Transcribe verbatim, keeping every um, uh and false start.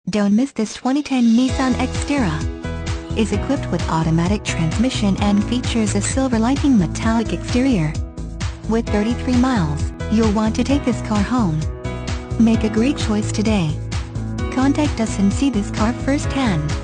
Don't miss this twenty ten Nissan Xterra. Is equipped with automatic transmission and features a silver lighting metallic exterior. With thirty-three miles, you'll want to take this car home. Make a great choice today. Contact us and see this car firsthand.